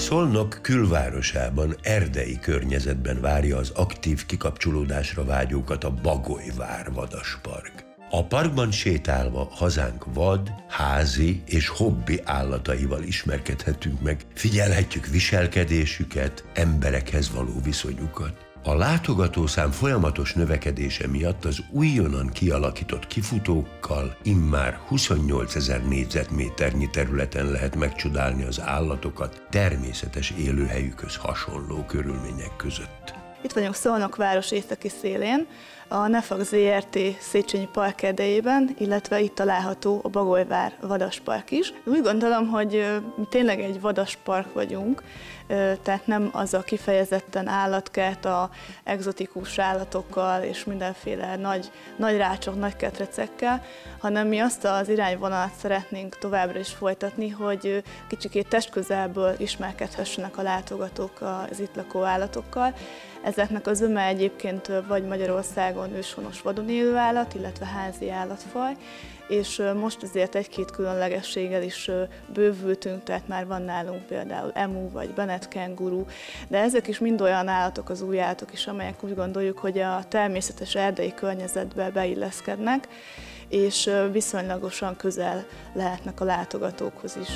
Szolnok külvárosában, erdei környezetben várja az aktív kikapcsolódásra vágyókat a Bagolyvár Vadaspark. A parkban sétálva hazánk vad, házi és hobbi állataival ismerkedhetünk meg, figyelhetjük viselkedésüket, emberekhez való viszonyukat. A látogatószám folyamatos növekedése miatt az újonnan kialakított kifutókkal immár 28 000 négyzetméternyi területen lehet megcsodálni az állatokat természetes élőhelyükhöz hasonló körülmények között. Itt vagyunk Szolnok város északi szélén, a Nefag Zrt. Széchenyi park erdejében, illetve itt található a Bagolyvár Vadaspark is. Úgy gondolom, hogy mi tényleg egy vadaspark vagyunk, tehát nem az a kifejezetten állatkert a egzotikus állatokkal és mindenféle nagy rácsok, nagy ketrecekkel, hanem mi azt az irányvonalat szeretnénk továbbra is folytatni, hogy kicsikét testközelből ismerkedhessenek a látogatók az itt lakó állatokkal. Ezeknek az zöme egyébként vagy Magyarországon őshonos vadon élő állat, illetve házi állatfaj, és most azért egy-két különlegességgel is bővültünk, tehát már van nálunk például emu vagy bennet kenguru, de ezek is mind olyan állatok, az új állatok is, amelyek úgy gondoljuk, hogy a természetes erdei környezetbe beilleszkednek, és viszonylagosan közel lehetnek a látogatókhoz is.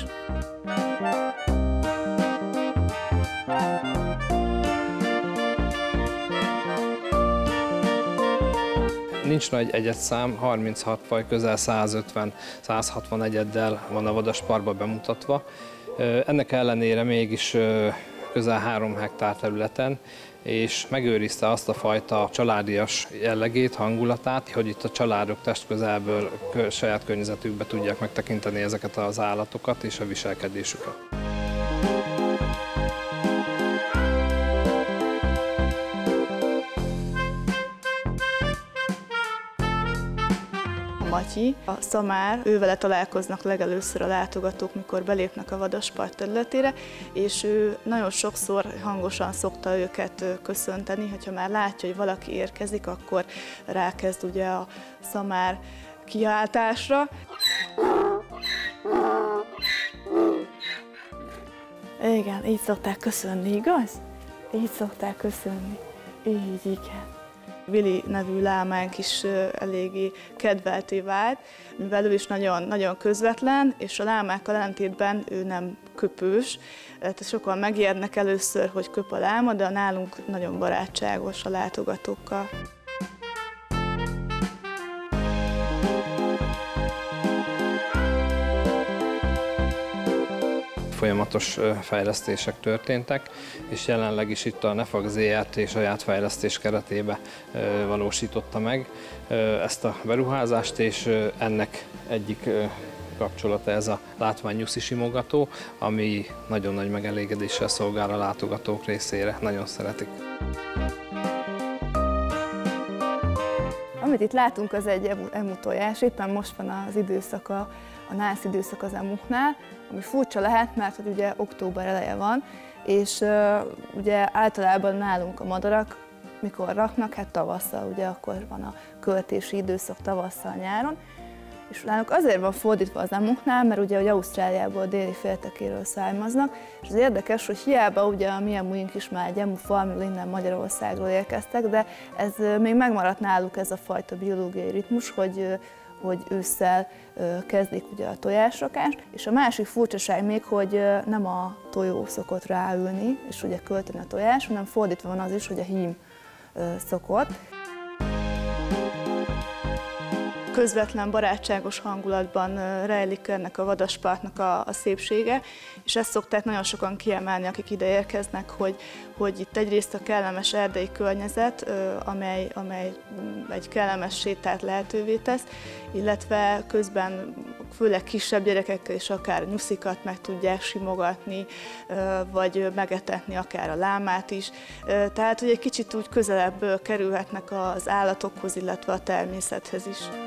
Nincs nagy egyedszám, 36 faj, közel 150-160 egyeddel van a Vadasparkba bemutatva. Ennek ellenére mégis közel 3 hektár területen, és megőrizte azt a fajta családias jellegét, hangulatát, hogy itt a családok testközelből saját környezetükbe tudják megtekinteni ezeket az állatokat és a viselkedésüket. Matyi, a szamár, ővele találkoznak legelőször a látogatók, mikor belépnek a Vadaspark területére, és ő nagyon sokszor hangosan szokta őket köszönteni, hogyha már látja, hogy valaki érkezik, akkor rákezd ugye a szamár kiáltásra. Igen, így szokták köszönni, igaz? Így szokták köszönni. Így, igen. Willy nevű lámánk is eléggé kedvelté vált, mivel ő is nagyon közvetlen, és a lámákkal ellentétben ő nem köpős. Tehát sokan megijednek először, hogy köp a láma, de nálunk nagyon barátságos a látogatókkal. Folyamatos fejlesztések történtek, és jelenleg is itt a Nefag Zrt. Saját fejlesztés keretében valósította meg ezt a beruházást, és ennek egyik kapcsolata ez a látványnyuszi simogató, ami nagyon nagy megelégedéssel szolgál a látogatók részére, nagyon szeretik. Amit itt látunk, az egy emu tojás, éppen most van az időszaka, a nász időszak az emuknál, ami furcsa lehet, mert hogy ugye október eleje van, és ugye általában nálunk a madarak mikor raknak, hát tavasszal, ugye akkor van a költési időszak tavasszal, nyáron, és nálunk azért van fordítva az emuknál, mert ugye Ausztráliából, a déli féltekéről származnak, és az érdekes, hogy hiába ugye a mi emuink is már egy emu farmról innen Magyarországról érkeztek, de ez még megmaradt náluk ez a fajta biológiai ritmus, hogy ősszel kezdik ugye a tojásrakást, és a másik furcsaság még, hogy nem a tojó szokott ráülni, és ugye költeni a tojás, hanem fordítva van az is, hogy a hím szokott. Közvetlen, barátságos hangulatban rejlik ennek a Vadasparknak a szépsége, és ezt szokták nagyon sokan kiemelni, akik ide érkeznek, hogy itt egyrészt a kellemes erdei környezet, amely egy kellemes sétát lehetővé tesz, illetve közben főleg kisebb gyerekekkel is akár nyuszikat meg tudják simogatni, vagy megetetni akár a lámát is. Tehát, hogy egy kicsit úgy közelebb kerülhetnek az állatokhoz, illetve a természethez is.